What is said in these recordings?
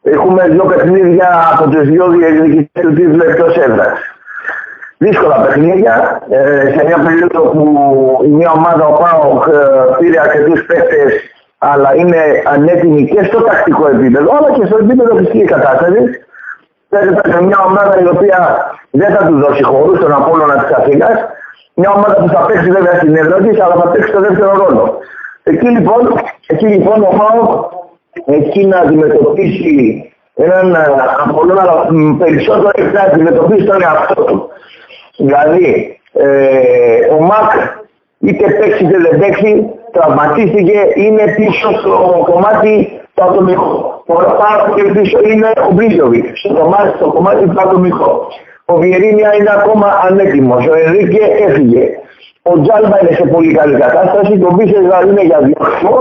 Έχουμε 2 παιχνίδια από τους 2 διεκδικητές του τίτλου εκτός έδρας. Δύσκολα παιχνίδια, σε μια περίοδο που μια ομάδα, ο ΠΑΟΚ, πήρε αρκετούς παίκτες, αλλά είναι ανέτοιμη και στο τακτικό επίπεδο, αλλά και στο επίπεδο φυσικής κατάστασης. Παίζεται μια ομάδα η οποία δεν θα του δώσει χώρους στον Απόλλωνα της Αθήνας. Μια ομάδα που θα παίξει βέβαια στην έδρα της, αλλά θα παίξει το δεύτερο ρόλο. Εκεί λοιπόν ο ΠΑΟΚ εκεί να αντιμετωπίσει έναν Απόλλωνα, αλλά περισσότερο έχει να αντιμετωπίσει τον εαυτό του. Δηλαδή, ο ΜΑΚ είτε παίξει είτε δεν παίξει, τραυματίστηκε, είναι πίσω στο κομμάτι το ατομικό. Πάρα πολύ πίσω είναι ο Μπρίζοβιτ, στο κομμάτι του ατομικό. Ο Βιερίνια είναι ακόμα ανέτοιμος, ο Ενρίκε έφυγε. Ο Τζάλμπα είναι σε πολύ καλή κατάσταση, το Μπίσεσβα είναι για διόχθο.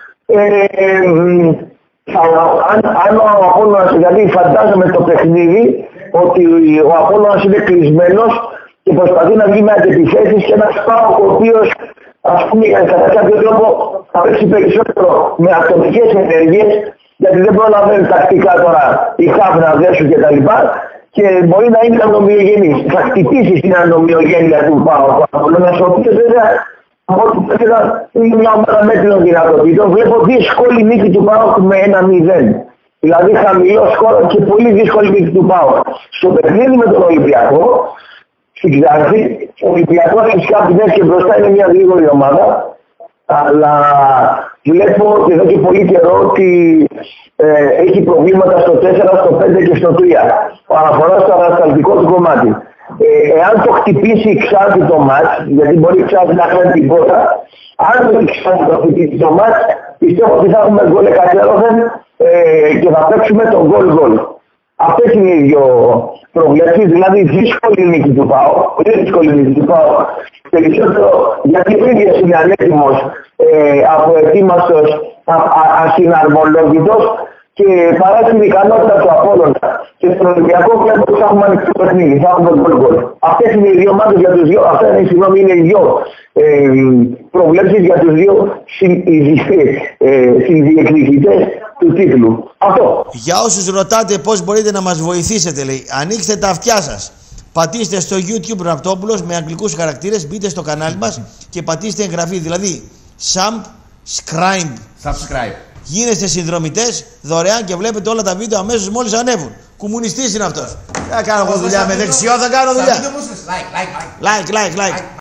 Αν ο Απόλλωνας, δηλαδή φαντάζομαι το παιχνίδι ότι ο Απόλλωνας είναι κλεισμένος και προσπαθεί να βγει με αντεπιθέσεις και ένας ΠΑΟΚ ο οποίος ας πούμε κατά κάποιο τρόπο θα παίξει περισσότερο με ατομικές ενέργειες, γιατί δεν προλαβαίνει τακτικά τώρα η ΧΑΒ να δέσουν κτλ. Και μπορεί να είναι ανομοιογενής. Θα χτυπήσει στην ανομοιογένεια του ΠΑΟΚ ο Απόλλωνας, ο οποίος βέβαια από ό,τι πέρα είναι μια ομάδα μέτρων δυνατοτήτων. Βλέπω δύσκολη νίκη του ΠΑΟΚ με 1-0. Δηλαδή χαμηλό σκόρο και πολύ δύσκολη νίκη του ΠΑΟΚ. Στο παιχνίδι με τον Ολυμπιακό, στην Ξάνθη, ο Ολυμπιακός φυσικά από την και μπροστά είναι μια γρήγορη ομάδα, αλλά βλέπω εδώ και πολύ καιρό ότι έχει προβλήματα στο 4, στο 5 και στο 3. Αναφορά στο ανασταλτικό του κομμάτι. Εάν το χτυπήσει η Ξάνθη το μάτς, γιατί μπορεί η Ξάνθη να κάνει την πότα, αν το Ξάνθη το χτυπήσει το μάτς, πιστεύω ότι θα έχουμε γκολ εκατέρωθεν και θα παίξουμε το γκολ. Αυτές είναι οι δύο προβλέψεις, δηλαδή δύσκολη νίκη του ΠΑΟ, πολύ δύσκολη νίκη του ΠΑΟ. Περισσότερο γιατί ο ίδιος είναι ανέτοιμος, αποετοίμαστος, ασυναρμολόγητος και παρά την ικανότητα του Απόλλωνα και στον Ολυμπιακό βλέπω ότι θα έχουμε ανοιχτό παιχνίδι, θα έχουμε γκολ. Αυτές είναι οι δύο ομάδες για τους δύο, αυτά είναι οι δύο προβλέψεις για τους δύο συνδιεκδικητές του τίτλου. Αυτό. Για όσους ρωτάτε πώς μπορείτε να μας βοηθήσετε, λέει, ανοίξτε τα αυτιά σας. Πατήστε στο YouTube Ραπτόπουλος με αγγλικούς χαρακτήρες, μπείτε στο κανάλι μας και πατήστε εγγραφή. Δηλαδή, subscribe. Γίνεστε συνδρομητές δωρεάν και βλέπετε όλα τα βίντεο αμέσως μόλις ανέβουν. Κομμουνιστής είναι αυτός. Θα κάνω εγώ δουλειά με δεξιό, θα κάνω δουλειά. Like.